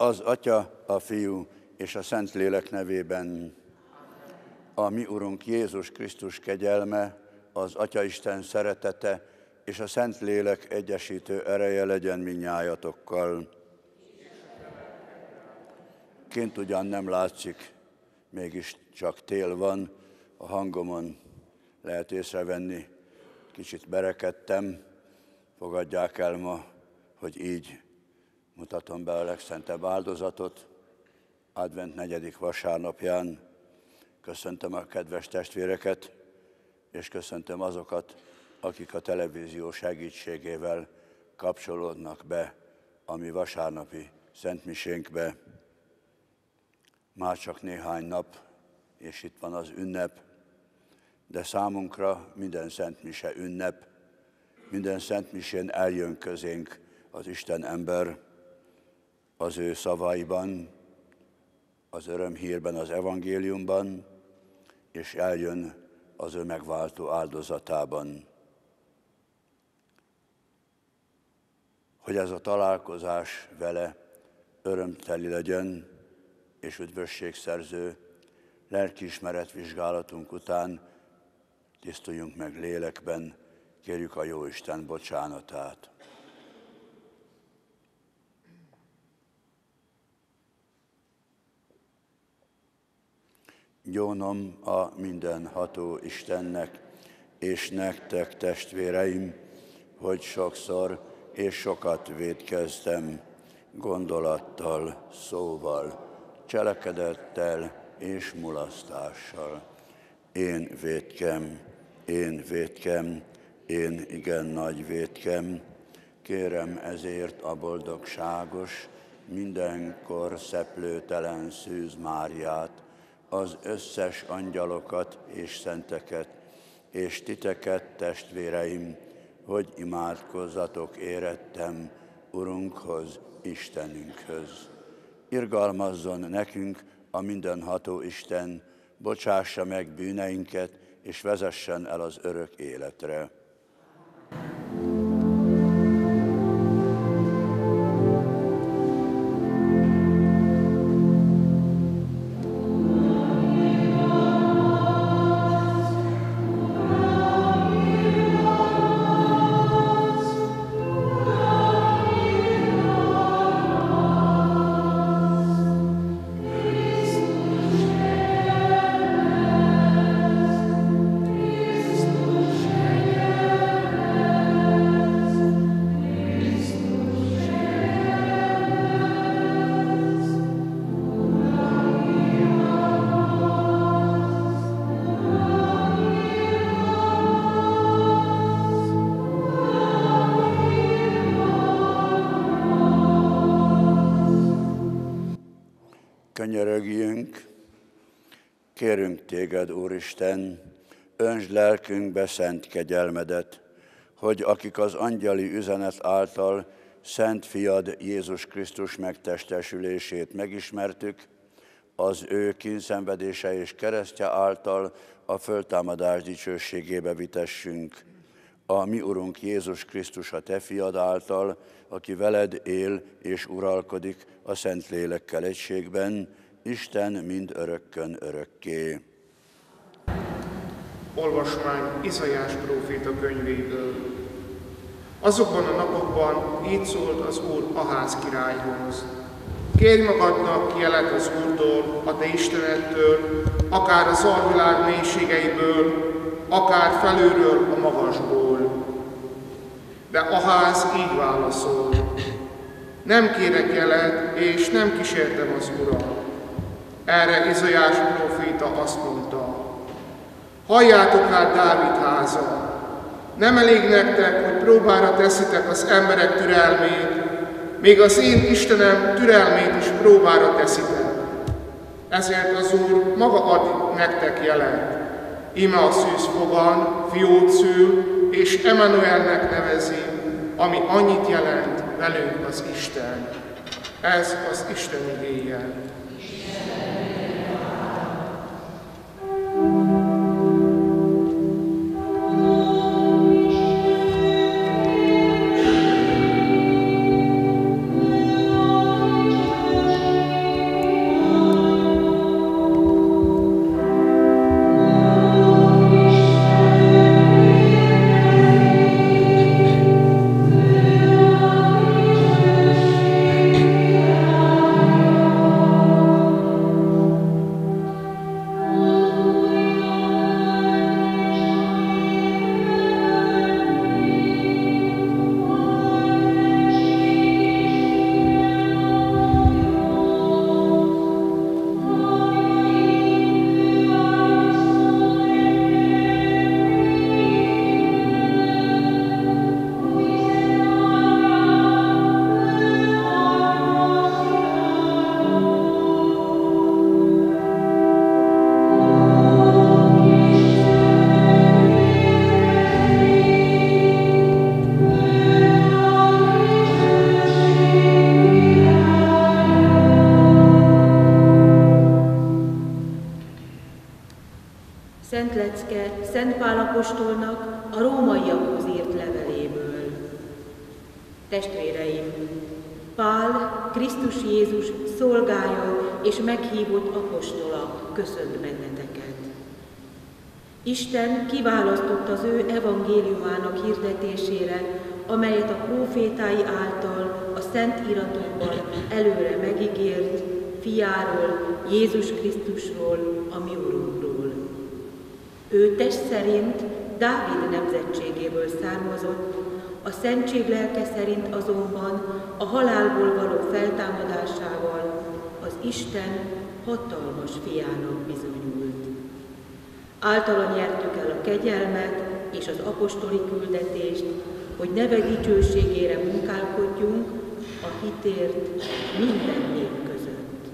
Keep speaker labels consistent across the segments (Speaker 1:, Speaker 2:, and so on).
Speaker 1: Az Atya, a Fiú és a Szentlélek nevében. A mi Urunk Jézus Krisztus kegyelme, az Atyaisten szeretete és a Szentlélek egyesítő ereje legyen mindnyájatokkal. Kint ugyan nem látszik, mégis csak tél van, a hangomon lehet észrevenni, kicsit berekedtem, fogadják el ma, hogy így mutatom be a legszentebb áldozatot, advent 4. vasárnapján. Köszöntöm a kedves testvéreket, és köszöntöm azokat, akik a televízió segítségével kapcsolódnak be a mi vasárnapi szentmisénkbe. Már csak néhány nap, és itt van az ünnep, de számunkra minden szentmise ünnep, minden szentmisén eljön közénk az Isten ember, az ő szavaiban, az örömhírben, az evangéliumban, és eljön az ő megváltó áldozatában. Hogy ez a találkozás vele örömteli legyen, és üdvösségszerző, lelkiismeret vizsgálatunk után tisztuljunk meg lélekben, kérjük a Jóisten bocsánatát. Gyónom a mindenható Istennek, és nektek, testvéreim, hogy sokszor és sokat vétkeztem, gondolattal, szóval, cselekedettel és mulasztással. Én vétkem, én igen nagy vétkem, kérem ezért a boldogságos, mindenkor szeplőtelen Szűz Máriát, az összes angyalokat és szenteket, és titeket, testvéreim, hogy imádkozzatok érettem Urunkhoz, Istenünkhöz. Irgalmazzon nekünk a mindenható Isten, bocsássa meg bűneinket, és vezessen el az örök életre. Könyörögjünk, kérünk téged, Úristen, öntsd lelkünkbe szent kegyelmedet, hogy akik az angyali üzenet által szent fiad Jézus Krisztus megtestesülését megismertük, az ő kínszenvedése és keresztje által a föltámadás dicsőségébe vitessünk. A mi Urunk Jézus Krisztus a te fiad által, aki veled él és uralkodik a Szentlélekkel egységben, Isten mind örökkön örökké.
Speaker 2: Olvasmány Izaiás próféta könyvéből. Azokban a napokban így szólt az Úr Aház királyhoz. Kérj magadnak jelet az Úrtól, a te Istenedtől, akár az alvilág mélységeiből, akár felülről a magasból. De Aház így válaszol. Nem kérek jelet, és nem kísértem az Urat. Erre Izaiás próféta azt mondta: halljátok hát Dávid háza, nem elég nektek, hogy próbára teszitek az emberek türelmét, még az én Istenem türelmét is próbára teszitek. Ezért az Úr maga ad nektek jelet. Íme a szűz fogan, fiót szül, és Emmanuelnek nevezi, ami annyit jelent, velünk az Isten. Ez az Isten igéje.
Speaker 3: apostolnak a rómaiakhoz írt leveléből. Testvéreim, Pál, Krisztus Jézus szolgája és meghívott apostola köszönt benneteket. Isten kiválasztott az ő evangéliumának hirdetésére, amelyet a prófétái által a szent iratokban előre megígért fiáról, Jézus Krisztusról, a mi Urunkról. Ő test szerint Dávid nemzetségéből származott, a szentség lelke szerint azonban a halálból való feltámadásával az Isten hatalmas fiának bizonyult. Általa nyertük el a kegyelmet és az apostoli küldetést, hogy neve dicsőségére munkálkodjunk a hitért minden nép között.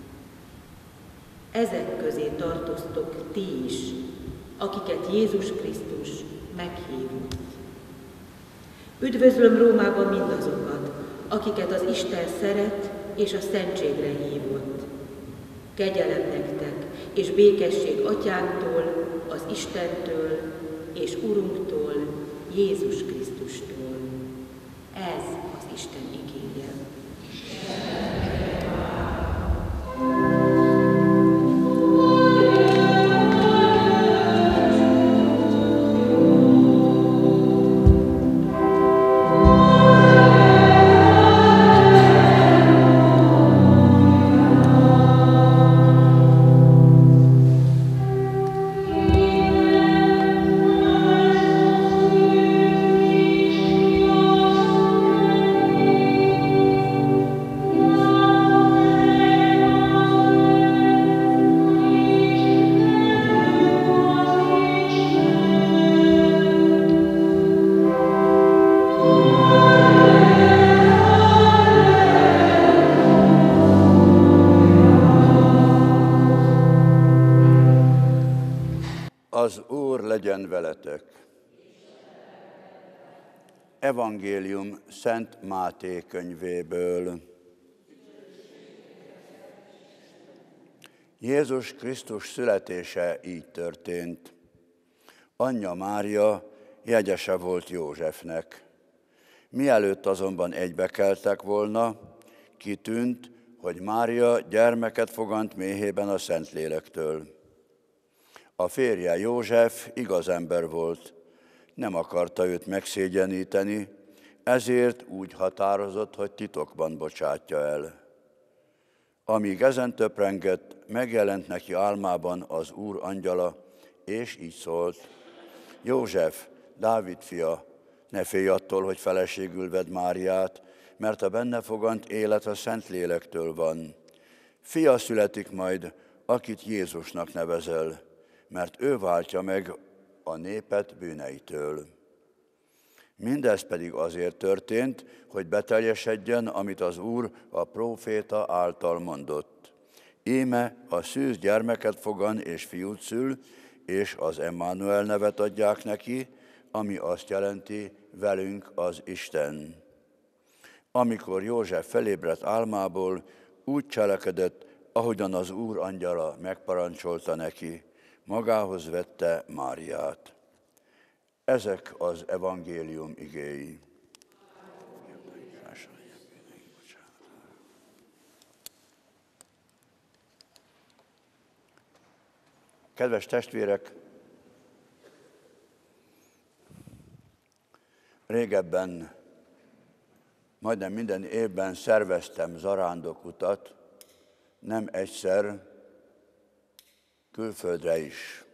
Speaker 3: Ezek közé tartoztok ti is, akiket Jézus Krisztus meghívott. Üdvözlöm Rómában mindazokat, akiket az Isten szeret és a szentségre hívott. Kegyelem nektek és békesség Atyánktól, az Istentől és Urunktól, Jézus Krisztustól. Ez az Isten igéje.
Speaker 1: Az Úr legyen veletek. Evangélium Szent Máté könyvéből. Jézus Krisztus születése így történt. Anyja Mária jegyese volt Józsefnek. Mielőtt azonban egybekeltek volna, kitűnt, hogy Mária gyermeket fogant méhében a Szentlélektől. A férje József igaz ember volt, nem akarta őt megszégyeníteni, ezért úgy határozott, hogy titokban bocsátja el. Amíg ezen töprengett, megjelent neki álmában az Úr angyala, és így szólt: József, Dávid fia, ne félj attól, hogy feleségül vedd Máriát, mert a benne fogant élet a Szentlélektől van. Fia születik majd, akit Jézusnak nevezel, mert ő váltja meg a népet bűneitől. Mindez pedig azért történt, hogy beteljesedjen, amit az Úr a próféta által mondott. Íme a szűz gyermeket fogan és fiút szül, és az Emmanuel nevet adják neki, ami azt jelenti, velünk az Isten. Amikor József felébredt álmából, úgy cselekedett, ahogyan az Úr angyala megparancsolta neki, magához vette Máriát. Ezek az evangélium igéi. Kedves testvérek, régebben, majdnem minden évben szerveztem zarándokutat, nem egyszer, külföldre is.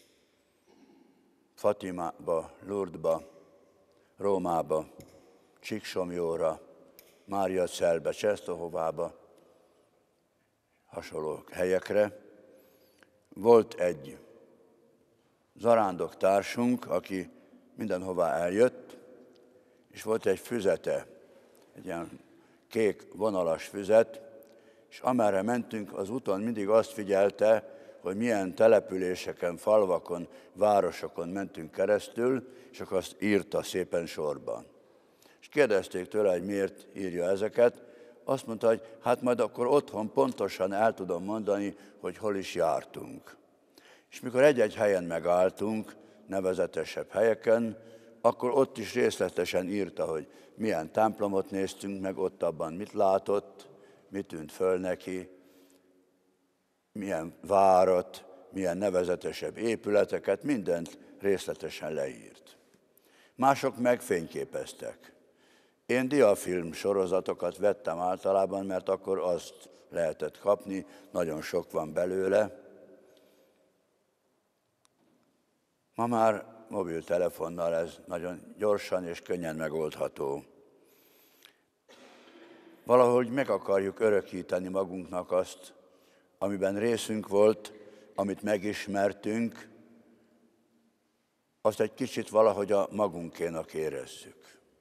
Speaker 1: Fatimába, Lourdesba, Rómába, Csíksomjóra, Máriacelbe, Csenstohovába, hasonló helyekre. Volt egy zarándoktársunk, aki mindenhová eljött, és volt egy füzete, egy ilyen kék vonalas füzet, és amerre mentünk, az úton mindig azt figyelte, hogy milyen településeken, falvakon, városokon mentünk keresztül, és akkor azt írta szépen sorba. És kérdezték tőle, hogy miért írja ezeket. Azt mondta, hogy hát majd akkor otthon pontosan el tudom mondani, hogy hol is jártunk. És mikor egy-egy helyen megálltunk, legnevezetesebb helyeken, akkor ott is részletesen írta, hogy milyen templomot néztünk meg, ott abban mit látott, mit tűnt föl neki, milyen várat, milyen nevezetesebb épületeket, mindent részletesen leírt. Mások meg fényképeztek. Én diafilm sorozatokat vettem általában, mert akkor azt lehetett kapni, nagyon sok van belőle. Ma már mobiltelefonnal ez nagyon gyorsan és könnyen megoldható. Valahogy meg akarjuk örökíteni magunknak azt, amiben részünk volt, amit megismertünk, azt egy kicsit valahogy a magunkénak érezzük.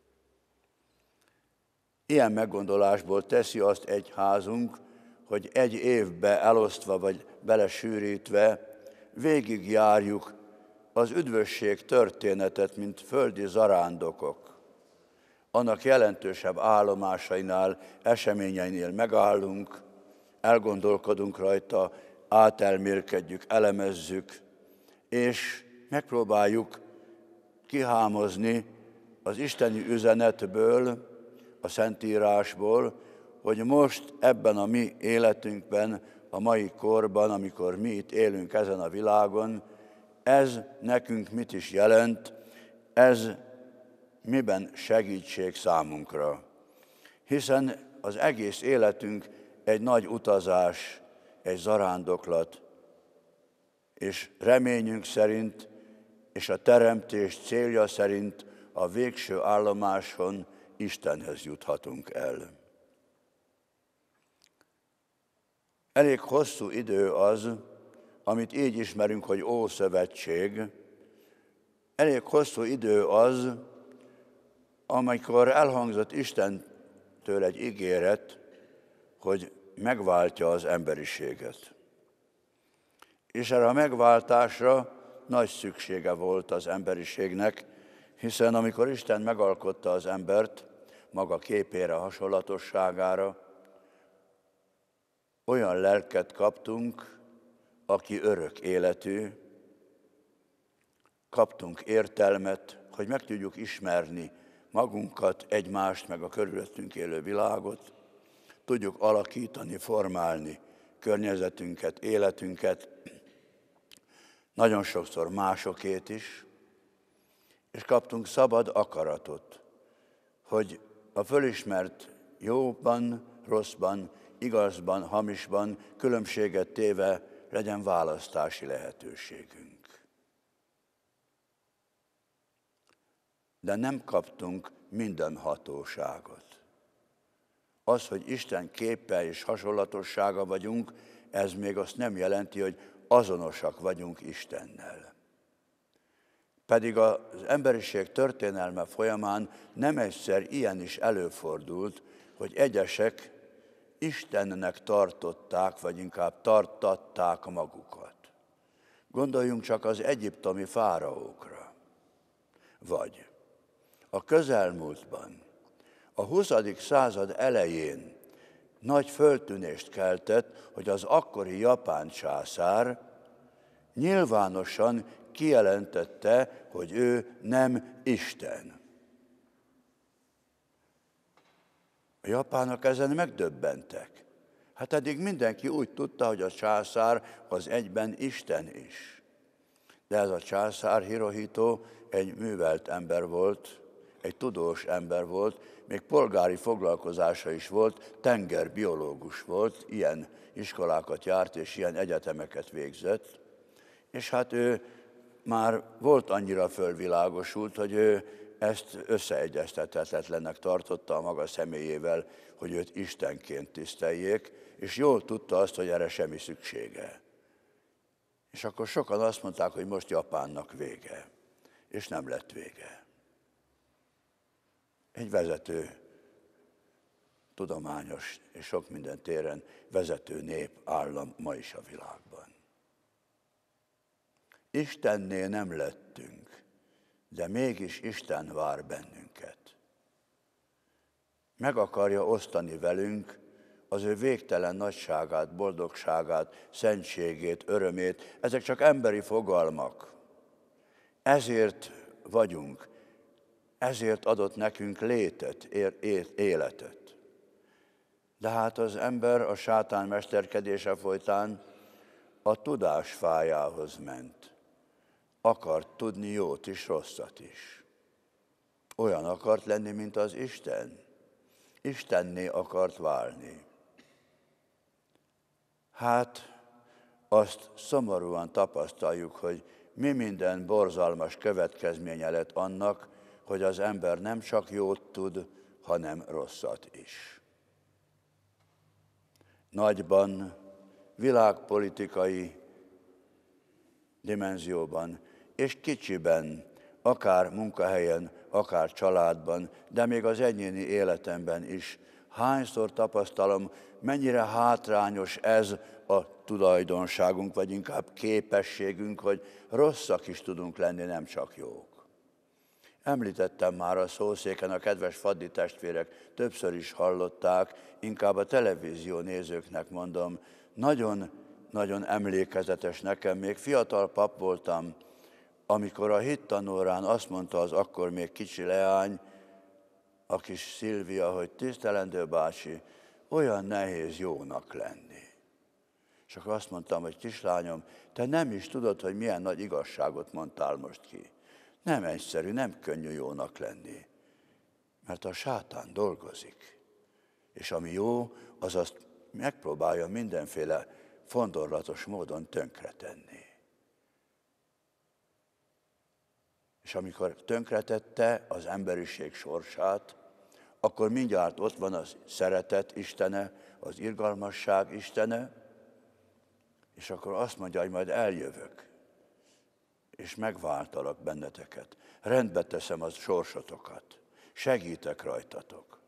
Speaker 1: Ilyen meggondolásból teszi azt egyházunk, hogy egy évbe elosztva vagy belesűrítve végigjárjuk az üdvösség történetet, mint földi zarándokok. Annak jelentősebb állomásainál, eseményeinél megállunk, elgondolkodunk rajta, átelmélkedjük, elemezzük, és megpróbáljuk kihámozni az isteni üzenetből, a Szentírásból, hogy most ebben a mi életünkben, a mai korban, amikor mi itt élünk ezen a világon, ez nekünk mit is jelent, ez miben segítség számunkra. Hiszen az egész életünk egy nagy utazás, egy zarándoklat, és reményünk szerint, és a teremtés célja szerint a végső állomáson Istenhez juthatunk el. Elég hosszú idő az, amit így ismerünk, hogy Ószövetség. Elég hosszú idő az, amikor elhangzott Istentől egy ígéret, hogy megváltja az emberiséget. És erre a megváltásra nagy szüksége volt az emberiségnek, hiszen amikor Isten megalkotta az embert, maga képére, hasonlatosságára, olyan lelket kaptunk, aki örök életű, kaptunk értelmet, hogy meg tudjuk ismerni magunkat, egymást, meg a körülöttünk élő világot, tudjuk alakítani, formálni környezetünket, életünket, nagyon sokszor másokét is, és kaptunk szabad akaratot, hogy a fölismert jóban, rosszban, igazban, hamisban különbséget téve legyen választási lehetőségünk. De nem kaptunk minden hatóságot. Az, hogy Isten képe és hasonlatossága vagyunk, ez még azt nem jelenti, hogy azonosak vagyunk Istennel. Pedig az emberiség történelme folyamán nem egyszer ilyen is előfordult, hogy egyesek Istennek tartották, vagy inkább tartatták magukat. Gondoljunk csak az egyiptomi fáraókra. Vagy a közelmúltban, a 20. század elején nagy föltűnést keltett, hogy az akkori japán császár nyilvánosan kijelentette, hogy ő nem Isten. A japánok ezen megdöbbentek. Hát eddig mindenki úgy tudta, hogy a császár az egyben Isten is. De ez a császár Hirohito egy művelt ember volt, egy tudós ember volt, még polgári foglalkozása is volt, tengerbiológus volt, ilyen iskolákat járt és ilyen egyetemeket végzett. És hát ő már volt annyira fölvilágosult, hogy ő ezt összeegyeztethetetlennek tartotta a maga személyével, hogy őt Istenként tiszteljék, és jól tudta azt, hogy erre semmi szüksége. És akkor sokan azt mondták, hogy most Japánnak vége, és nem lett vége. Egy vezető, tudományos és sok minden téren vezető nép, állam ma is a világban. Istennél nem lettünk, de mégis Isten vár bennünket. Meg akarja osztani velünk az ő végtelen nagyságát, boldogságát, szentségét, örömét. Ezek csak emberi fogalmak. ezért vagyunk, ezért adott nekünk létet, életet. De hát az ember a sátán mesterkedése folytán a tudás fájához ment. Akart tudni jót is, rosszat is. Olyan akart lenni, mint az Isten. Istenné akart válni. Hát azt szomorúan tapasztaljuk, hogy mi minden borzalmas következménye lett annak, hogy az ember nem csak jót tud, hanem rosszat is. Nagyban, világpolitikai dimenzióban és kicsiben, akár munkahelyen, akár családban, de még az egyéni életemben is hányszor tapasztalom, mennyire hátrányos ez a tulajdonságunk, vagy inkább képességünk, hogy rosszak is tudunk lenni, nem csak jók. Említettem már a szószéken, a kedves faddi testvérek többször is hallották, inkább a televízió nézőknek mondom, nagyon emlékezetes nekem, még fiatal pap voltam, amikor a hittanórán azt mondta az akkor még kicsi leány, a kis Szilvia, hogy tisztelendő bácsi, olyan nehéz jónak lenni. És akkor azt mondtam, hogy kislányom, te nem is tudod, hogy milyen nagy igazságot mondtál most ki. Nem egyszerű, nem könnyű jónak lenni, mert a sátán dolgozik. És ami jó, az azt megpróbálja mindenféle fondorlatos módon tönkretenni. És amikor tönkretette az emberiség sorsát, akkor mindjárt ott van az szeretet istene, az irgalmasság istene, és akkor azt mondja, hogy majd eljövök, és megváltalak benneteket. Rendbe teszem a sorsotokat, segítek rajtatok.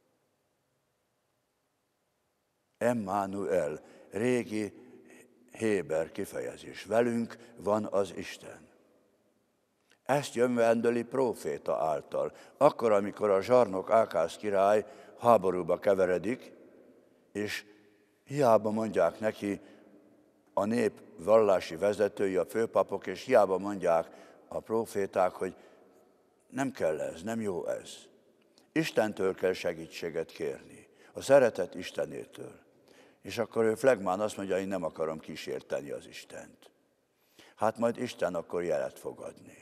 Speaker 1: Emmanuel, régi héber kifejezés. Velünk van az Isten. Ezt jövendöli próféta által. Akkor, amikor a zsarnok Ákáz király háborúba keveredik, és hiába mondják neki a nép vallási vezetői, a főpapok, és hiába mondják a próféták, hogy nem kell ez, nem jó ez. Istentől kell segítséget kérni, a szeretet Istenétől. És akkor ő flegmán azt mondja, én nem akarom kísérteni az Istent. Hát majd Isten akkor jelet fog adni.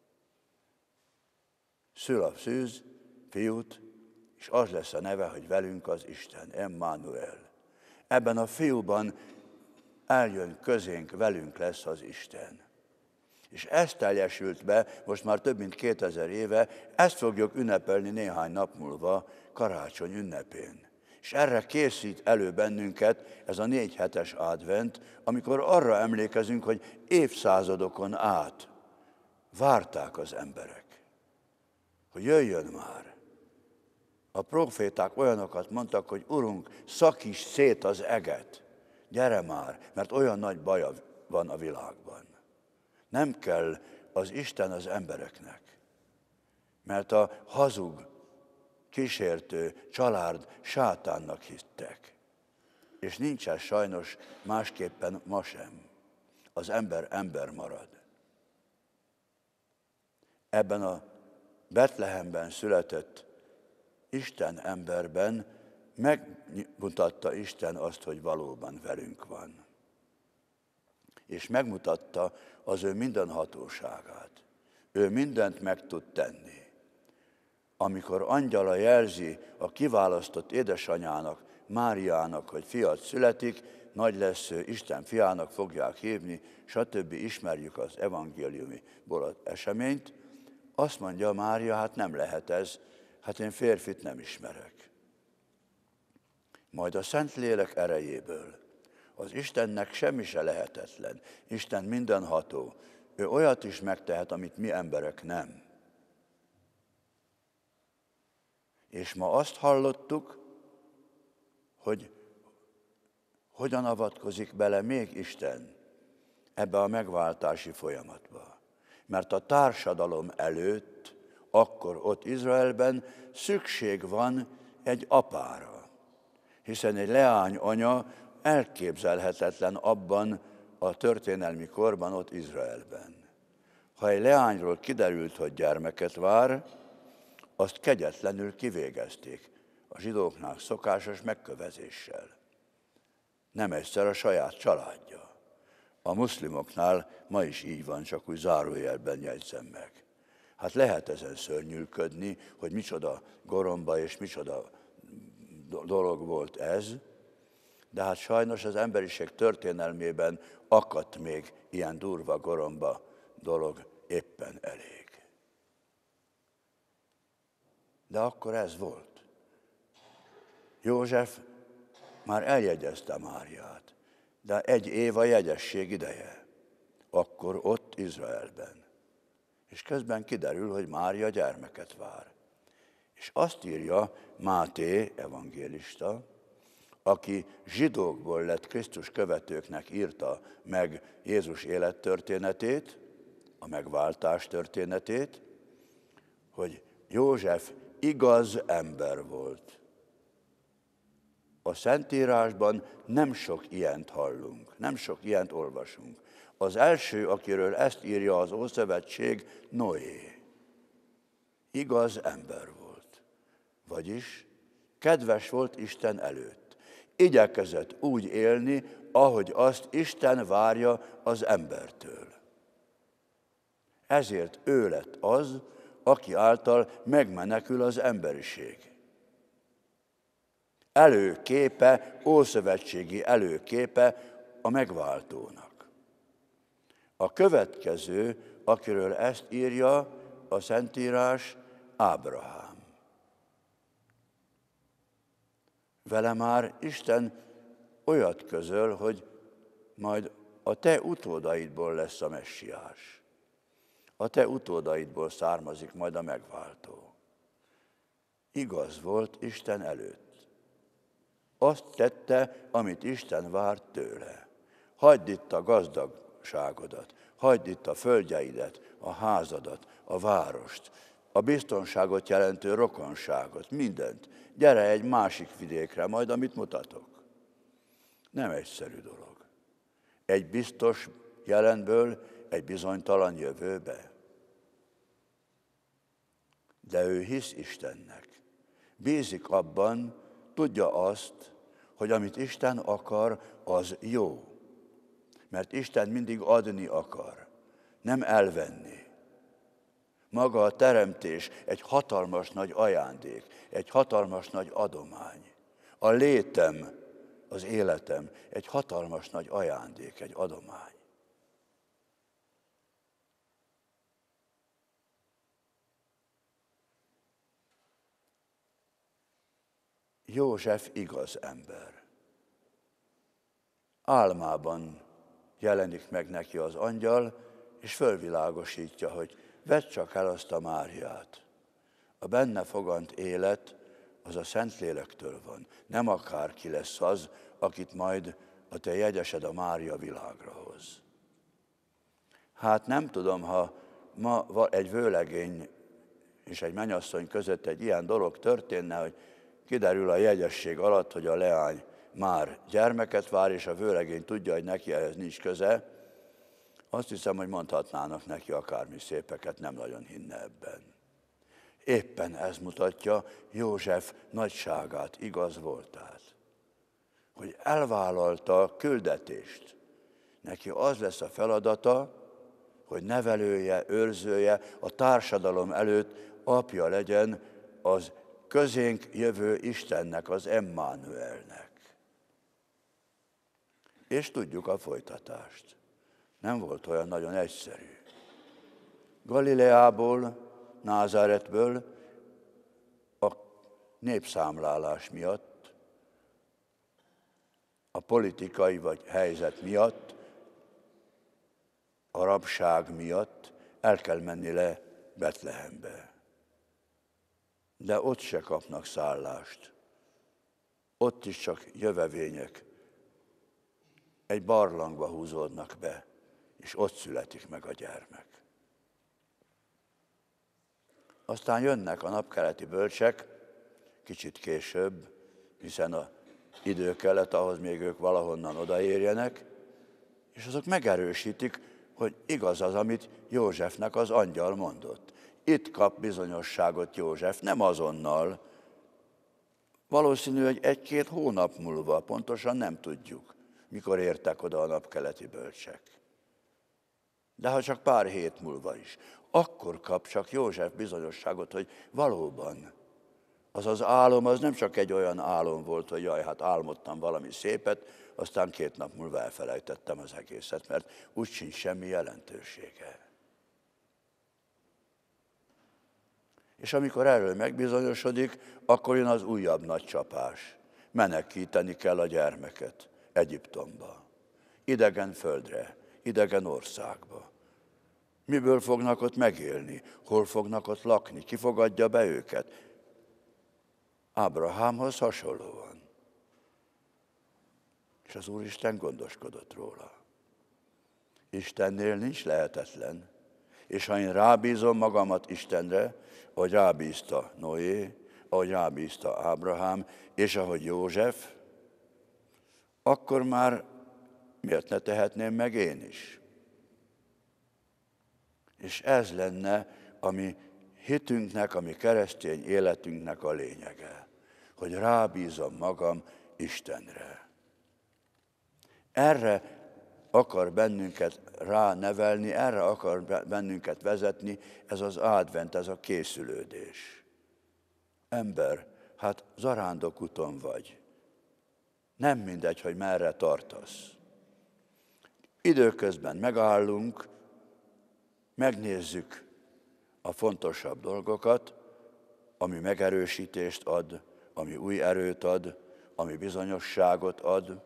Speaker 1: Szül a szűz, fiút, és az lesz a neve, hogy velünk az Isten, Emmanuel. Ebben a fiúban eljön közénk, velünk lesz az Isten. És ez teljesült be, most már több mint 2000 éve, ezt fogjuk ünnepelni néhány nap múlva, karácsony ünnepén. És erre készít elő bennünket ez a 4 hetes advent, amikor arra emlékezünk, hogy évszázadokon át várták az emberek, hogy jöjjön már. A proféták olyanokat mondtak, hogy Urunk, szakíts szét az eget, gyere már, mert olyan nagy baja van a világban. Nem kell az Isten az embereknek, mert a hazug, kísértő család sátánnak hittek. És nincs ez sajnos másképpen ma sem. Az ember marad. Ebben a Betlehemben született Isten emberben megmutatta Isten azt, hogy valóban velünk van. És megmutatta az ő mindenhatóságát. Ő mindent meg tud tenni. Amikor angyala jelzi a kiválasztott édesanyának, Máriának, hogy fiat születik, nagy lesz ő, Isten fiának fogják hívni, stb. Ismerjük az evangéliumiból az eseményt, azt mondja Mária, hát nem lehet ez, hát én férfit nem ismerek. Majd a Szentlélek erejéből, az Istennek semmi se lehetetlen, Isten mindenható, ő olyat is megtehet, amit mi emberek nem. És ma azt hallottuk, hogy hogyan avatkozik bele még Isten ebbe a megváltási folyamatba. Mert a társadalom előtt, akkor ott Izraelben szükség van egy apára. Hiszen egy leány anya elképzelhetetlen abban a történelmi korban ott Izraelben. Ha egy leányról kiderült, hogy gyermeket vár, azt kegyetlenül kivégezték, a zsidóknál szokásos megkövezéssel. Nem egyszer a saját családja. A muszlimoknál ma is így van, csak úgy zárójelben jegyzem meg. Hát lehet ezen szörnyűködni, hogy micsoda goromba és micsoda dolog volt ez, de hát sajnos az emberiség történelmében akadt még ilyen durva goromba dolog éppen elég. De akkor ez volt. József már eljegyezte Máriát, de 1 év a jegyesség ideje, akkor ott Izraelben. És közben kiderül, hogy Mária gyermeket vár. És azt írja Máté evangélista, aki zsidókból lett Krisztus követőknek írta meg Jézus élettörténetét, a megváltás történetét, hogy József igaz ember volt. A Szentírásban nem sok ilyent hallunk, nem sok ilyent olvasunk. Az első, akiről ezt írja az Ószövetség, Noé. Igaz ember volt, vagyis kedves volt Isten előtt. Igyekezett úgy élni, ahogy azt Isten várja az embertől. Ezért ő lett az, aki által megmenekül az emberiség. Előképe, ószövetségi előképe a megváltónak. A következő, akiről ezt írja a Szentírás, Ábrahám. Vele már Isten olyat közöl, hogy majd a te utódaidból lesz a messiás. A te utódaidból származik majd a megváltó. Igaz volt Isten előtt. Azt tette, amit Isten várt tőle. Hagyd itt a gazdagságodat, hagyd itt a földjeidet, a házadat, a várost, a biztonságot jelentő rokonságot, mindent. Gyere egy másik vidékre, majd amit mutatok. Nem egyszerű dolog. Egy biztos jelenből egy bizonytalan jövőbe. De ő hisz Istennek. Bízik abban, tudja azt, hogy amit Isten akar, az jó. Mert Isten mindig adni akar, nem elvenni. Maga a teremtés egy hatalmas nagy ajándék, egy hatalmas nagy adomány. A létem, az életem egy hatalmas nagy ajándék, egy adomány. József igaz ember. Álmában jelenik meg neki az angyal, és fölvilágosítja, hogy vedd csak el azt a Máriát. A benne fogant élet, az a Szentlélektől van. Nem akárki lesz az, akit majd a te jegyesed a Mária világra hoz. Hát nem tudom, ha ma egy vőlegény és egy mennyasszony között egy ilyen dolog történne, hogy kiderül a jegyesség alatt, hogy a leány már gyermeket vár, és a vőlegény tudja, hogy neki ehhez nincs köze, azt hiszem, hogy mondhatnának neki akármi szépeket, nem nagyon hinne ebben. Éppen ez mutatja József nagyságát, igaz voltát. Hogy elvállalta a küldetést. Neki az lesz a feladata, hogy nevelője, őrzője, a társadalom előtt apja legyen az közénk jövő Istennek, az Emmanuelnek. És tudjuk a folytatást. Nem volt olyan nagyon egyszerű. Galileából, Názáretből a népszámlálás miatt, a politikai vagy helyzet miatt, a rabság miatt el kell menni le Betlehembe. De ott se kapnak szállást. Ott is csak jövevények. Egy barlangba húzódnak be, és ott születik meg a gyermek. Aztán jönnek a napkeleti bölcsek, kicsit később, hiszen az idő kellett ahhoz, még ők valahonnan odaérjenek, és azok megerősítik, hogy igaz az, amit Józsefnek az angyal mondott. Itt kap bizonyosságot József, nem azonnal, valószínű, hogy 1-2 hónap múlva, pontosan nem tudjuk, mikor értek oda a napkeleti bölcsek. De ha csak pár hét múlva is, akkor kap csak József bizonyosságot, hogy valóban az álom az nem csak egy olyan álom volt, hogy jaj, hát álmodtam valami szépet, aztán 2 nap múlva elfelejtettem az egészet, mert úgy sincs semmi jelentősége. És amikor erről megbizonyosodik, akkor jön az újabb nagy csapás. Menekíteni kell a gyermeket Egyiptomba, idegen földre, idegen országba. Miből fognak ott megélni? Hol fognak ott lakni? Ki fogadja be őket? Ábrahámhoz hasonlóan. És az Úristen gondoskodott róla. Istennél nincs lehetetlen. És ha én rábízom magamat Istenre, ahogy rábízta Noé, ahogy rábízta Ábrahám, és ahogy József, akkor már miért ne tehetném meg én is? És ez lenne a mi hitünknek, a mi keresztény életünknek a lényege, hogy rábízom magam Istenre. Erre akar bennünket ránevelni, erre akar bennünket vezetni ez az advent, ez a készülődés. Ember, hát zarándokúton vagy. Nem mindegy, hogy merre tartasz. Időközben megállunk, megnézzük a fontosabb dolgokat, ami megerősítést ad, ami új erőt ad, ami bizonyosságot ad.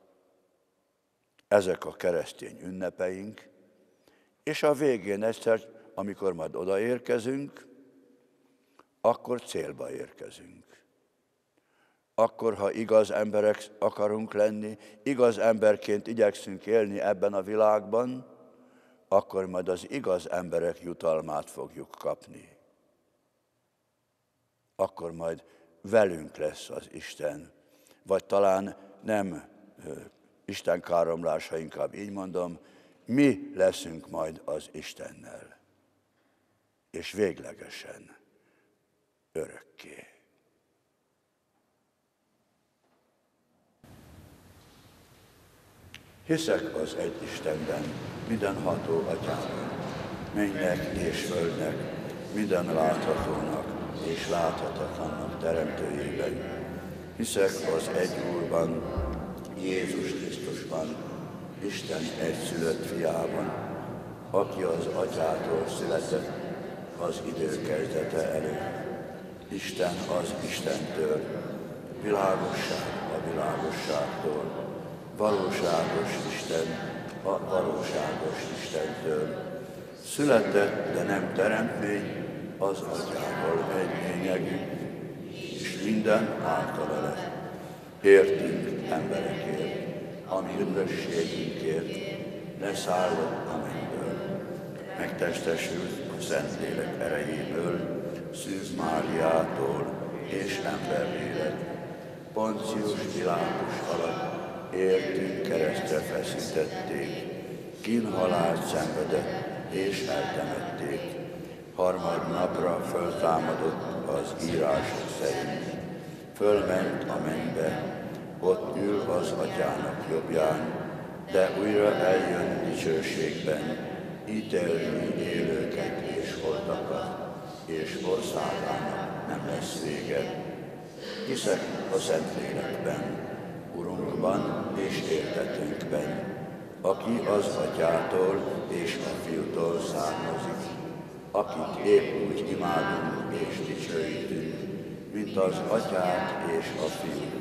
Speaker 1: Ezek a keresztény ünnepeink, és a végén egyszer, amikor majd odaérkezünk, akkor célba érkezünk. Akkor, ha igaz emberek akarunk lenni, igaz emberként igyekszünk élni ebben a világban, akkor majd az igaz emberek jutalmát fogjuk kapni. Akkor majd velünk lesz az Isten, vagy talán nem Isten káromlása, inkább így mondom, mi leszünk majd az Istennel, és véglegesen, örökké. Hiszek az egy Istenben, mindenható Atyában, mennynek és földnek, minden láthatónak és láthatatlannak teremtőjében. Hiszek az egy Úrban, Jézus Krisztusban, Isten egyszülött fiában, aki az Atyától született az idő kezdete előtt. Isten az Istentől, világosság a világosságtól, valóságos Isten a valóságos Istentől. Született, de nem teremtmény, az Atyával egy lényegű, és minden általa lett. Értünk emberekért, ami üdvösségünkért leszállott a mennyből. Megtestesült a Szentlélek erejéből, Szűz Máriától és emberré lett. Poncius Pilátus alatt értünk keresztre feszítették, kínhalált szenvedett és eltemették. Harmadnapra föltámadott az írások szerint. Fölment a mennybe, ott ül az Atyának jobbján, de újra eljön dicsőségben, ítélni élőket és holtakat, és országának nem lesz vége. Hiszek a Szentlélekben, Urunkban és éltetőnkben, aki az Atyától és a Fiútól származik, akit épp úgy imádunk és dicsőítünk, mint az Atyát és a Fiút.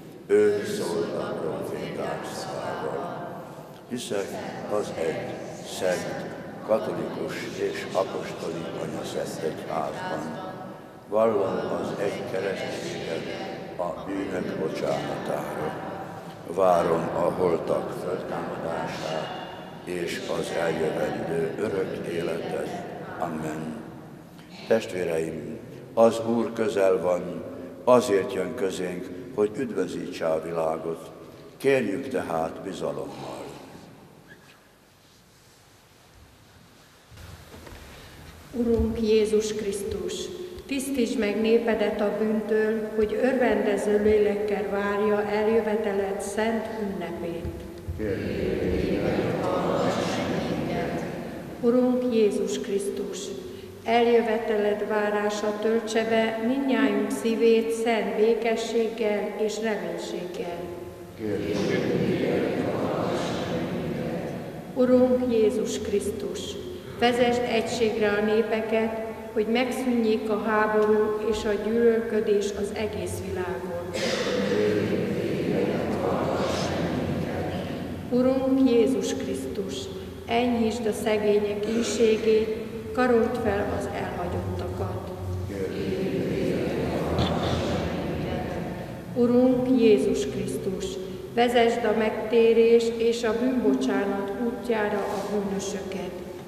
Speaker 1: Ő szólt a proféták szavával. Hiszek az egy, szent, katolikus és apostoli anyaszent egyházban. Vallom az egy keresztséget a bűnök bocsánatára. Várom a holtak föltámadását és az eljövendő örök életet. Amen. Testvéreim, az Úr közel van, azért jön közénk, hogy üdvözítse a világot. Kérjük tehát bizalommal.
Speaker 4: Urunk Jézus Krisztus, tisztítsd meg népedet a bűntől, hogy örvendező lélekkel várja eljöveteled szent ünnepét. Urunk Jézus Krisztus, eljöveteled várása töltse be mindnyájunk szívét szent békességgel és reménységgel. Urunk Jézus Krisztus, vezesd egységre a népeket, hogy megszűnjék a háború és a gyűlölködés az egész világon. Urunk Jézus Krisztus, enyhítsd a szegények ínségét, karold fel az elhagyottakat. Urunk Jézus Krisztus, vezesd a megtérés és a bűnbocsánat útjára a bűnösöket.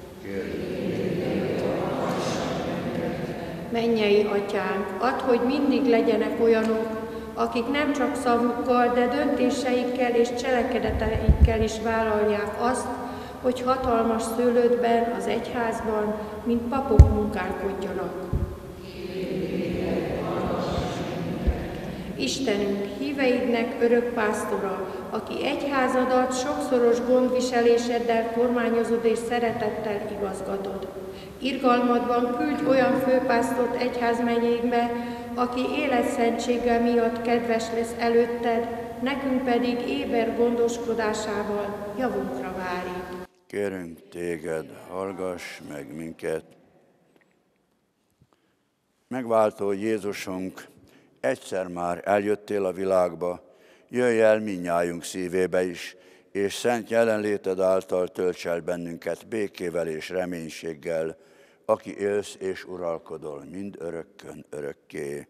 Speaker 4: Mennyei Atyánk, add, hogy mindig legyenek olyanok, akik nem csak szavukkal, de döntéseikkel és cselekedeteikkel is vállalják azt, hogy hatalmas szőlődben, az egyházban, mint papok munkálkodjanak. Istenünk, híveidnek örök pásztora, aki egyházadat sokszoros gondviseléseddel kormányozod és szeretettel igazgatod. Irgalmadban küldj olyan főpásztort egyházmegyékbe, aki életszentsége miatt kedves lesz előtted, nekünk pedig éber gondoskodásával javunkra várj.
Speaker 1: Kérünk téged, hallgass meg minket. Megváltó Jézusunk, egyszer már eljöttél a világba, jöjj el mindnyájunk szívébe is, és szent jelenléted által tölts el bennünket békével és reménységgel, aki élsz és uralkodol mind örökkön örökké.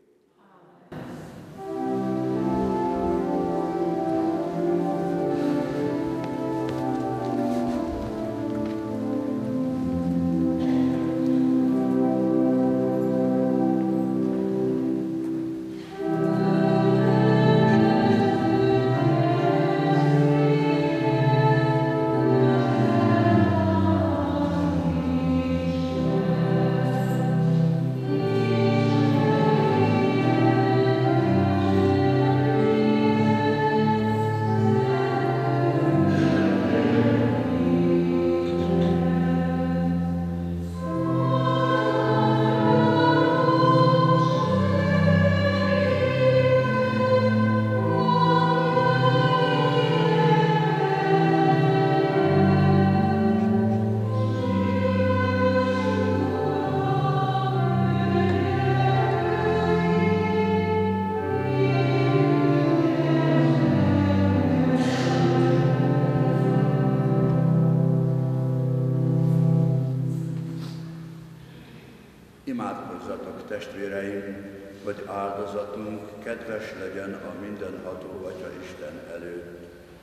Speaker 1: Imádkozzatok, testvéreim, hogy áldozatunk kedves legyen a mindenható Atya Isten előtt.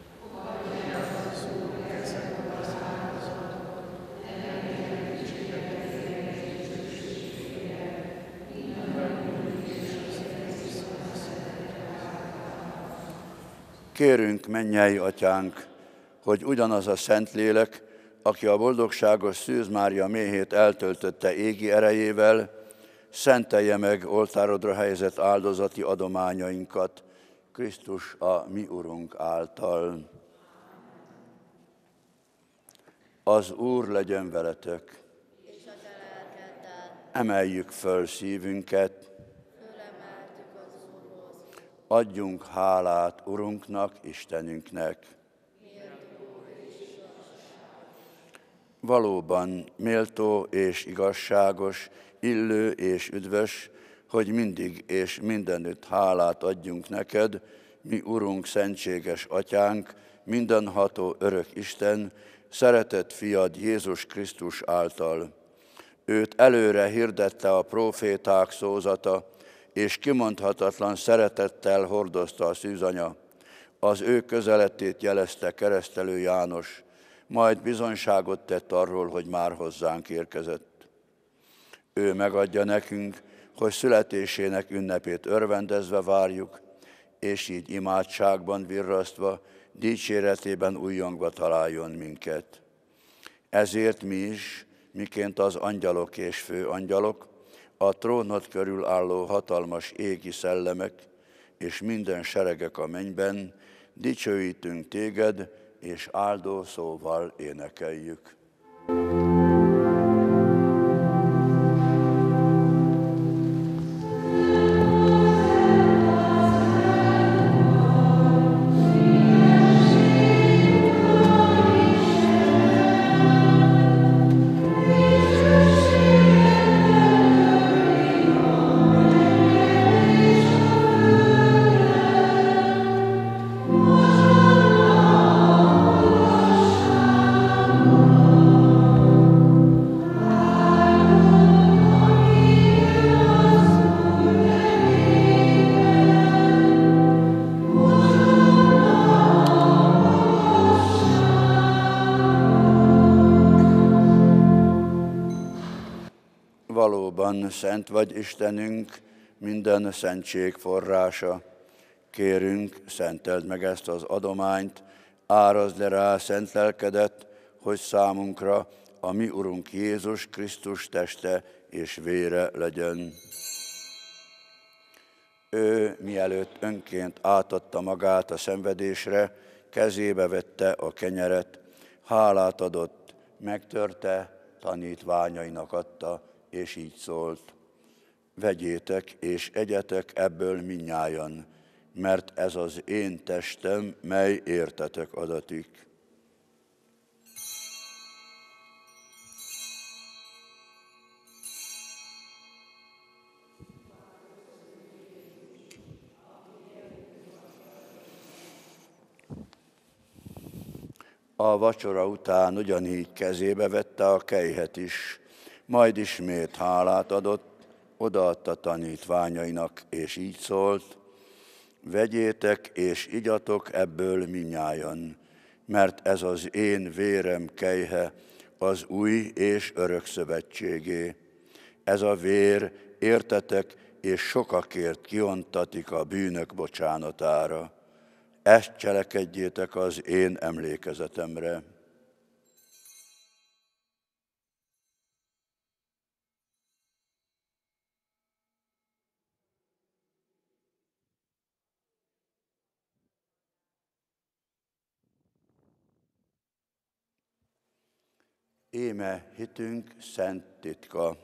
Speaker 1: Kérünk, mennyei Atyánk, hogy ugyanaz a Szentlélek, aki a boldogságos Szűz Mária méhét eltöltötte égi erejével, szentelje meg oltárodra helyezett áldozati adományainkat Krisztus a mi Urunk által. Az Úr legyen veletek.
Speaker 5: És a te lelkeddel.
Speaker 1: Emeljük föl szívünket.
Speaker 5: Fölemeltük az Úrhoz.
Speaker 1: Adjunk hálát Urunknak, Istenünknek. Valóban méltó és igazságos, illő és üdvös, hogy mindig és mindenütt hálát adjunk neked, mi Urunk, szentséges Atyánk, mindenható örök Isten, szeretett fiad Jézus Krisztus által. Őt előre hirdette a próféták szózata, és kimondhatatlan szeretettel hordozta a szűzanya. Az ő közelettét jelezte keresztelő János, majd bizonyságot tett arról, hogy már hozzánk érkezett. Ő megadja nekünk, hogy születésének ünnepét örvendezve várjuk, és így imádságban virrasztva, dicséretében újjongva találjon minket. Ezért mi is, miként az angyalok és főangyalok, a trónod körül álló hatalmas égi szellemek, és minden seregek a mennyben, dicsőítünk téged, és áldó szóval énekeljük. Valóban szent vagy Istenünk, minden szentség forrása. Kérünk, szenteld meg ezt az adományt, árazd le rá szent lelkedet, hogy számunkra a mi Urunk Jézus Krisztus teste és vére legyen. Ő, mielőtt önként átadta magát a szenvedésre, kezébe vette a kenyeret, hálát adott, megtörte, tanítványainak adta, és így szólt: vegyétek és egyetek ebből mindnyájan, mert ez az én testem, mely értetek adatik. A vacsora után ugyanígy kezébe vette a kelyhet is, majd ismét hálát adott, odaadta tanítványainak, és így szólt: vegyétek és igyatok ebből mindnyájan, mert ez az én vérem kelyhe, az új és örök szövetségé. Ez a vér értetek és sokakért kiontatik a bűnök bocsánatára. Ezt cselekedjétek az én emlékezetemre. Íme hitünk szent titka.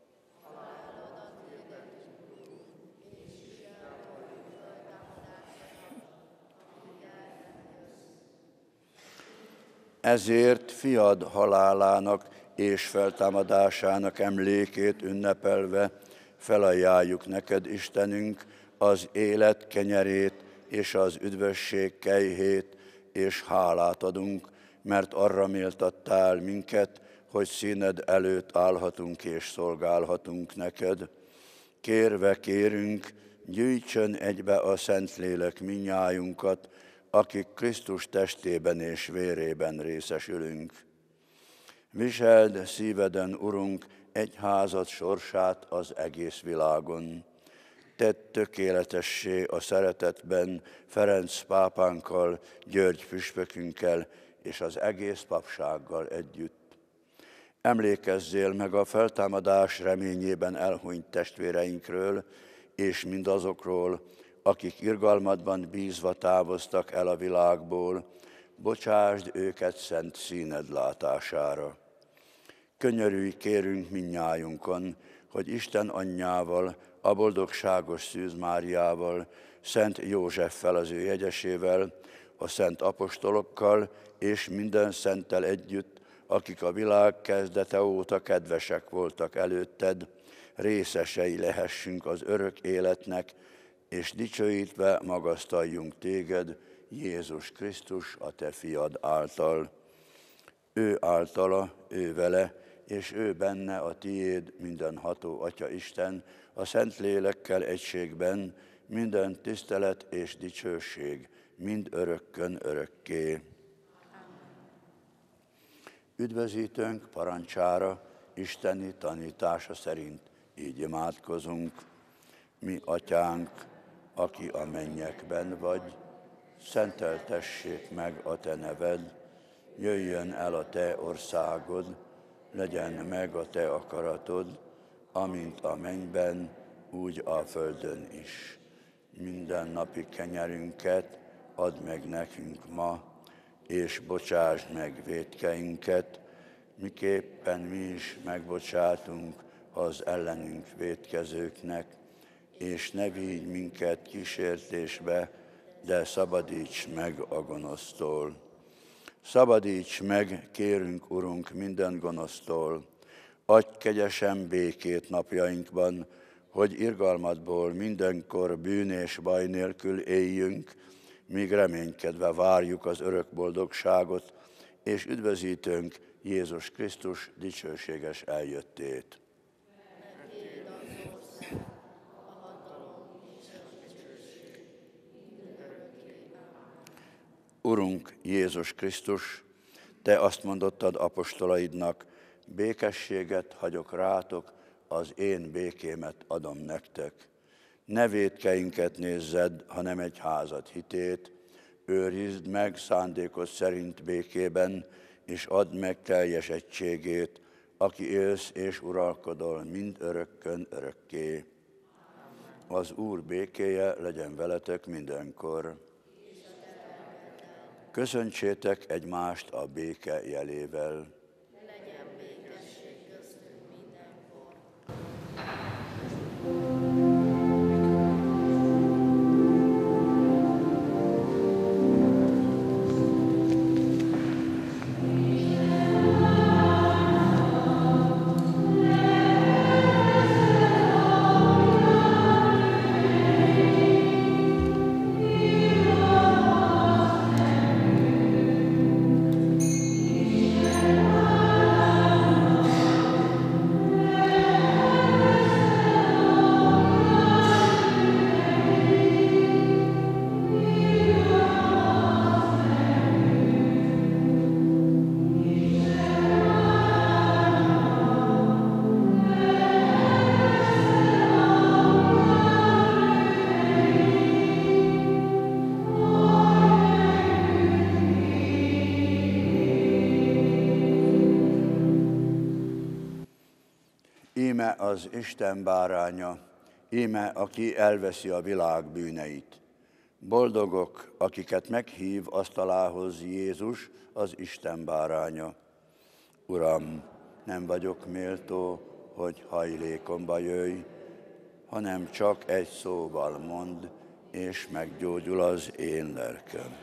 Speaker 1: Ezért fiad halálának és feltámadásának emlékét ünnepelve felajánljuk neked, Istenünk, az élet kenyerét és az üdvösség kejhét, és hálát adunk, mert arra méltattál minket, hogy színed előtt állhatunk és szolgálhatunk neked. Kérve kérünk, gyűjtsön egybe a Szentlélek mindnyájunkat, akik Krisztus testében és vérében részesülünk. Viseld szíveden, Urunk, egyházad sorsát az egész világon. Tedd tökéletessé a szeretetben Ferenc pápánkkal, György püspökünkkel és az egész papsággal együtt. Emlékezzél meg a feltámadás reményében elhunyt testvéreinkről, és mindazokról, akik irgalmadban bízva távoztak el a világból, bocsásd őket szent színed látására. Könyörülj kérünk mindnyájunkon, hogy Isten anyjával, a boldogságos Szűz Máriával, Szent Józseffel az ő jegyesével, a szent apostolokkal és minden szenttel együtt, akik a világ kezdete óta kedvesek voltak előtted, részesei lehessünk az örök életnek, és dicsőítve magasztaljunk téged, Jézus Krisztus, a te fiad által. Ő általa, ő vele, és ő benne a tiéd, mindenható Atya Isten, a Szentlélekkel egységben, minden tisztelet és dicsőség, mind örökkön örökké. Üdvözítőnk parancsára, isteni tanítása szerint így imádkozunk. Mi atyánk, aki a mennyekben vagy, szenteltessék meg a te neved, jöjjön el a te országod, legyen meg a te akaratod, amint a mennyben, úgy a földön is. Minden napi kenyerünket add meg nekünk ma, és bocsásd meg vétkeinket, miképpen mi is megbocsátunk az ellenünk vétkezőknek, és ne vigy minket kísértésbe, de szabadíts meg a gonosztól. Szabadíts meg, kérünk, Urunk, minden gonosztól, adj kegyesen békét napjainkban, hogy irgalmadból mindenkor bűn és baj nélkül éljünk, míg reménykedve várjuk az örök boldogságot, és üdvözítőnk Jézus Krisztus dicsőséges eljöttét. Urunk Jézus Krisztus, te azt mondottad apostolaidnak, békességet hagyok rátok, az én békémet adom nektek. Ne vétkeinket nézzed, hanem egy házad hitét, őrizd meg szándékod szerint békében, és add meg teljes egységét, aki élsz és uralkodol mind örökkön örökké. Az Úr békéje legyen veletek mindenkor. Köszöntsétek egymást a béke jelével.
Speaker 5: Legyen békesség köztünk mindenkor.
Speaker 1: Íme az Isten báránya, íme aki elveszi a világ bűneit. Boldogok, akiket meghív asztalához Jézus, az Isten báránya. Uram, nem vagyok méltó, hogy hajlékomba jöjj, hanem csak egy szóval mondd, és meggyógyul az én lelkem.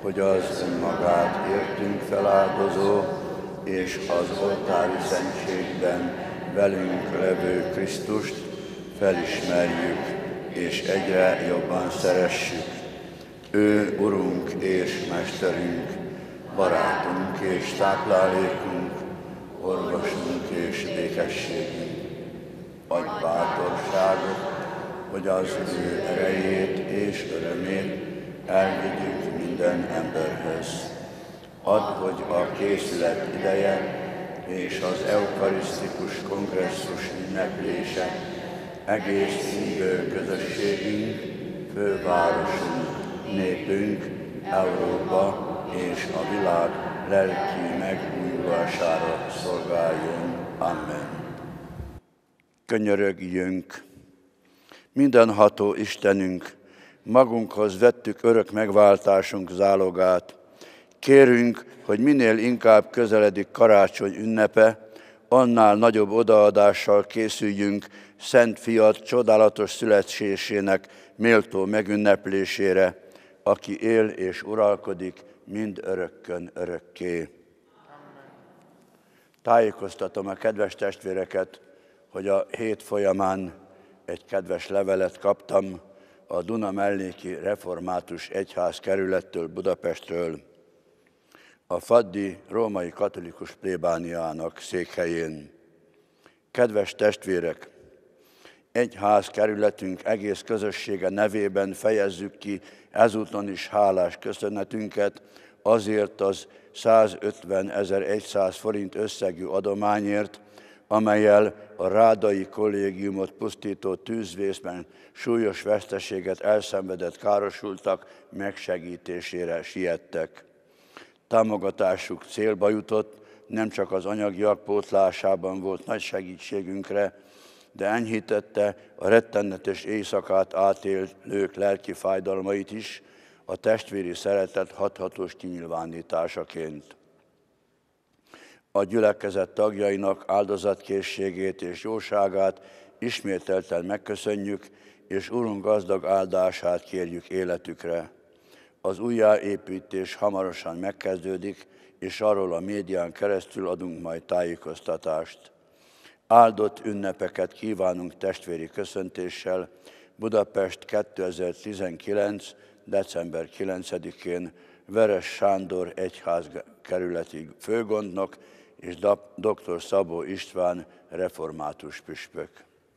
Speaker 1: hogy az önmagát értünk feláldozó, és az oltári szentségben velünk levő Krisztust felismerjük, és egyre jobban szeressük. Ő Urunk és Mesterünk, barátunk és táplálékunk, orvosunk és békességünk. Adj bátorságot, hogy az ő erejét és örömét elvigyük minden emberhez. Add, hogy a készület ideje és az eukarisztikus kongresszus ünneplése egész hívő közösségünk, fővárosunk, népünk, Európa és a világ lelki megújulására szolgáljon. Amen. Könyörögjünk! Mindenható Istenünk, magunkhoz vettük örök megváltásunk zálogát. Kérünk, hogy minél inkább közeledik karácsony ünnepe, annál nagyobb odaadással készüljünk Szent Fiad csodálatos születésének méltó megünneplésére, aki él és uralkodik mind örökkön örökké. Tájékoztatom a kedves testvéreket, hogy a hét folyamán egy kedves levelet kaptam a Duna melléki református egyház kerülettől, Budapestről, a Faddi római katolikus plébániának székhelyén. Kedves testvérek, egyház kerületünk egész közössége nevében fejezzük ki ezúton is hálás köszönetünket azért az 150.100 forint összegű adományért, amellyel a rádai kollégiumot pusztító tűzvészben súlyos veszteséget elszenvedett károsultak megsegítésére siettek. Támogatásuk célba jutott, nem csak az anyagiak pótlásában volt nagy segítségünkre, de enyhítette a rettenetes éjszakát átélők lelki fájdalmait is, a testvéri szeretet hathatós kinyilvánításaként. A gyülekezet tagjainak áldozatkészségét és jóságát ismételten megköszönjük, és Urunk gazdag áldását kérjük életükre. Az újjáépítés hamarosan megkezdődik, és arról a médián keresztül adunk majd tájékoztatást. Áldott ünnepeket kívánunk testvéri köszöntéssel Budapest 2019. december 9-én Veres Sándor egyházkerületi főgondnok és dr. Szabó István református püspök.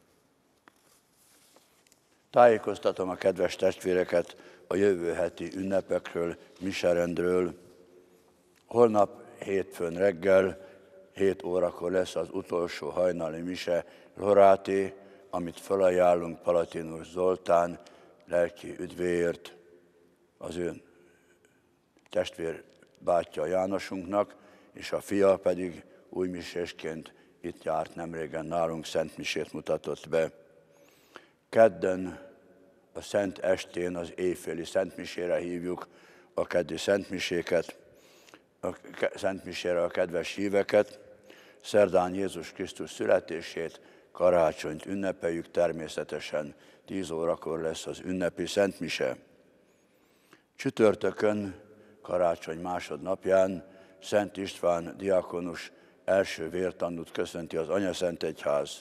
Speaker 1: Tájékoztatom a kedves testvéreket a jövő heti ünnepekről, miserendről. Holnap hétfőn reggel 7 órakor lesz az utolsó hajnali mise Loráté, amit felajánlunk Palatinus Zoltán lelki üdvéért, az ő testvér bátyja Jánosunknak, és a fia pedig újmisésként itt járt nemrégen nálunk, szentmisét mutatott be. Kedden a Szent Estén az éjféli szentmisére hívjuk a keddi szentmiséket, a szentmisére a kedves híveket. Szerdán Jézus Krisztus születését, karácsonyt ünnepeljük, természetesen 10 órakor lesz az ünnepi szentmise. Csütörtökön, karácsony másodnapján Szent István diakonus első vértanút köszönti az Anyaszentegyház.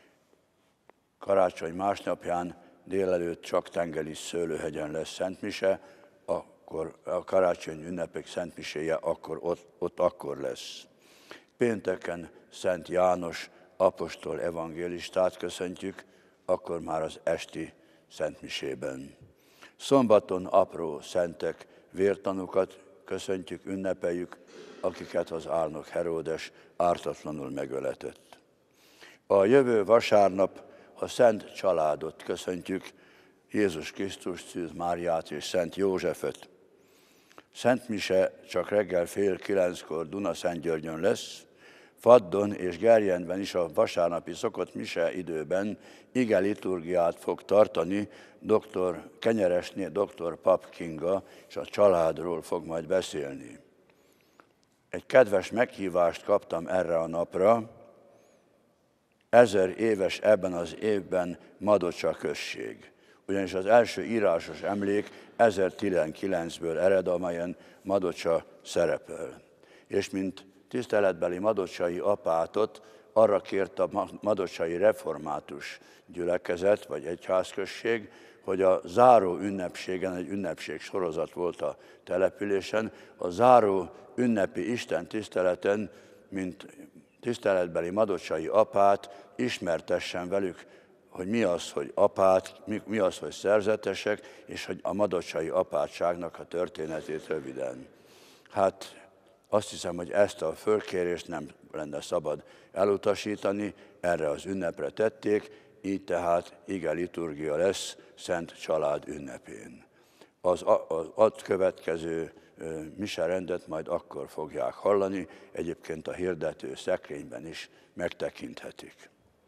Speaker 1: Karácsony másnapján délelőtt Csaktengeli Szőlőhegyen lesz szentmise, akkor a karácsony ünnepek szentmiséje ott akkor lesz. Pénteken Szent János apostol evangélistát köszöntjük, akkor már az esti szentmisében. Szombaton apró szentek vértanúkat köszöntjük, ünnepeljük, akiket az álnok Heródes ártatlanul megöletett. A jövő vasárnap a Szent Családot köszöntjük, Jézus Krisztus, Szűz Máriát és Szent Józsefet. Szent mise csak reggel 8:30 Dunaszentgyörgyön lesz, Faddon és Gerjendben is a vasárnapi szokott mise időben ige liturgiát fog tartani dr. Kenyeresné, dr. Pap Kinga, és a családról fog majd beszélni. Egy kedves meghívást kaptam erre a napra. 1000 éves ebben az évben Madocsa község. ugyanis az első írásos emlék 1019-ből ered, amelyen Madocsa szerepel. És mint tiszteletbeli madocsai apátot arra kért a madocsai református gyülekezet, vagy egyházközség, hogy a záró ünnepségen, egy ünnepség sorozat volt a településen, a záró ünnepi Isten tiszteleten, mint tiszteletbeli madocsai apát ismertessen velük, hogy mi az, hogy apát, mi az, hogy szerzetesek, és hogy a madocsai apátságnak a történetét röviden. Hát azt hiszem, hogy ezt a fölkérést nem lenne szabad elutasítani, erre az ünnepre tették, így tehát ige liturgia lesz Szent Család ünnepén. Az következő miserendet majd akkor fogják hallani, egyébként a hirdető szekrényben is megtekinthetik.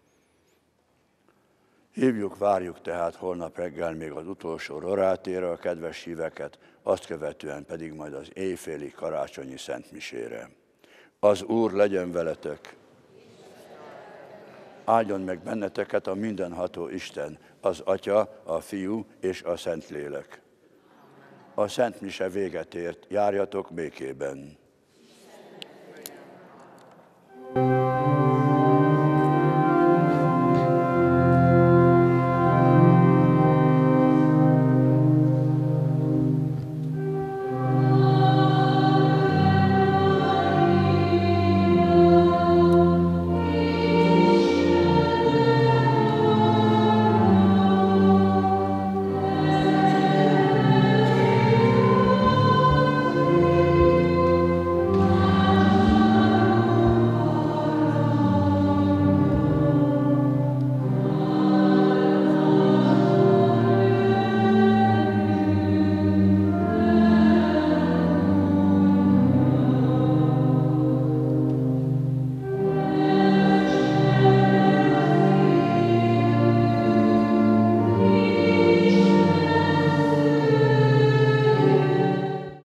Speaker 1: Hívjuk, várjuk tehát holnap reggel még az utolsó rorátére a kedves híveket, azt követően pedig majd az éjféli karácsonyi szentmisére. Az Úr legyen veletek! Áldjon meg benneteket a mindenható Isten, az Atya, a Fiú és a Szentlélek. A szentmise véget ért, járjatok békében!